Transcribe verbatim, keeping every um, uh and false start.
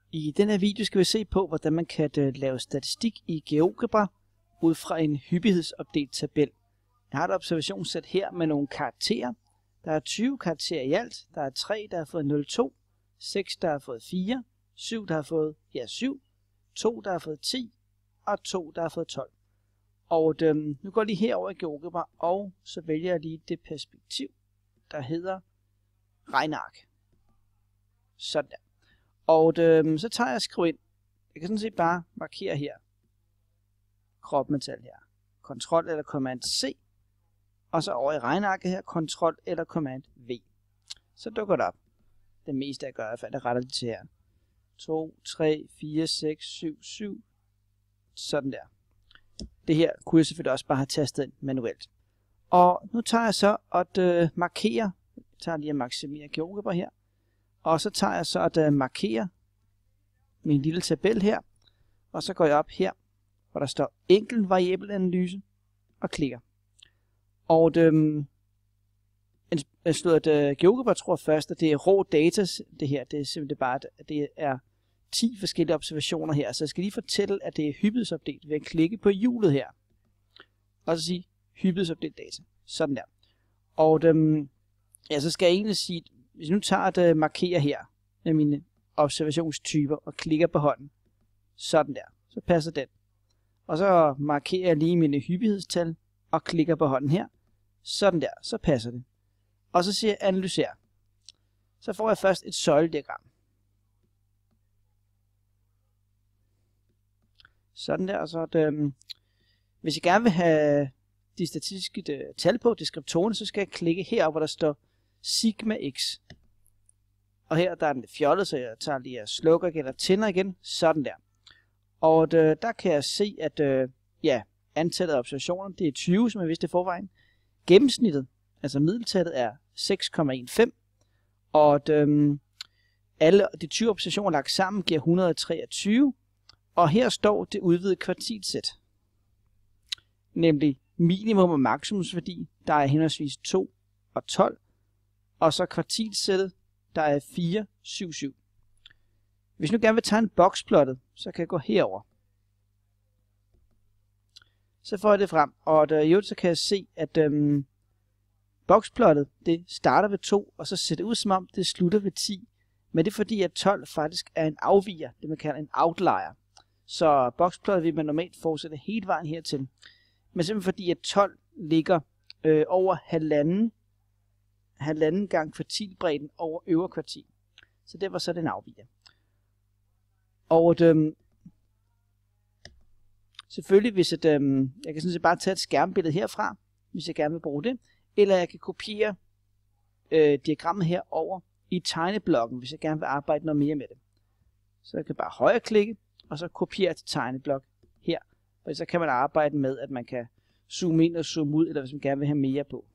I denne video skal vi se på, hvordan man kan lave statistik i GeoGebra ud fra en hyppighedsopdelt tabel. Jeg har et observationssæt her med nogle karakterer. Der er tyve karakterer i alt. Der er tre, der har fået nul komma to, seks, der har fået fire, syv, der har fået ja, syv, to, der har fået ti, og to, der har fået tolv. Og øhm, nu går jeg lige herover i GeoGebra, og så vælger jeg lige det perspektiv, der hedder regneark. Sådan der. Og øhm, så tager jeg og skriver ind. Jeg kan sådan set bare markere her. Crop metal her. Ctrl eller Command C. Og så over i regnearket her. Ctrl eller Command V. Så dukker det op. Det meste jeg gør, i hvert fald, jeg retter det til her. to, tre, fire, seks, syv, syv. Sådan der. Det her kunne jeg selvfølgelig også bare have tastet ind manuelt. Og nu tager jeg så at øh, markere. Jeg tager lige at maksimere GeoGebra her. Og så tager jeg så at uh, markere min lille tabel her, og så går jeg op her, hvor der står enkel variabelanalyse, og klikker. Og det, jeg slår et uh, GeoGebra tror først, at det er rå data, det her, det er simpelthen bare, at det er ti forskellige observationer her, så jeg skal lige fortælle, at det er hyppighedsopdelt ved at klikke på hjulet her, og så sige hyppighedsopdelt data, sådan der. Og det, ja, så skal jeg egentlig sige, hvis jeg nu tager et uh, markerer her med mine observationstyper og klikker på hånden, sådan der, så passer den. Og så markerer jeg lige mine hyppighedstal og klikker på hånden her, sådan der, så passer det. Og så siger jeg analyser. Så får jeg først et søjlediagram. Sådan der, og så at, øhm, hvis jeg gerne vil have de statistiske de, tal på deskriptorerne, så skal jeg klikke heroppe, hvor der står sigma x. Og her der er den fjollet, så jeg tager lige og slukker igen og tænder igen. Sådan der. Og øh, der kan jeg se, at øh, ja, antallet af observationer, det er tyve, som jeg vidste i forvejen. Gennemsnittet, altså middeltallet, er seks komma femten. Og øh, alle de tyve observationer lagt sammen giver et hundrede og treogtyve. Og her står det udvidede kvartilsæt. Nemlig minimum og maksimumsværdi, der er henholdsvis to og tolv. Og så kvartilsættet, der er fire, syv, syv. Hvis jeg nu gerne vil tegne boksplottet, så kan jeg gå herover. Så får jeg det frem, og der, jo, så kan jeg se, at øhm, boksplottet det starter ved to, og så ser det ud som om det slutter ved ti. Men det er fordi, at tolv faktisk er en afviger, det man kalder en outlier. Så boksplottet vil man normalt fortsætte hele vejen hertil. Men simpelthen fordi, at tolv ligger øh, over halvanden halvanden gang kvartilbredden over øvre kvartil. Så det var så den afviger. Og det, selvfølgelig, hvis et, øhm, jeg kan sådan set bare tage et skærmbillede herfra, hvis jeg gerne vil bruge det, eller jeg kan kopiere øh, diagrammet her over i tegneblokken, hvis jeg gerne vil arbejde noget mere med det. Så jeg kan bare højreklikke, og så kopiere til tegneblok her. Og så kan man arbejde med, at man kan zoome ind og zoome ud, eller hvis man gerne vil have mere på.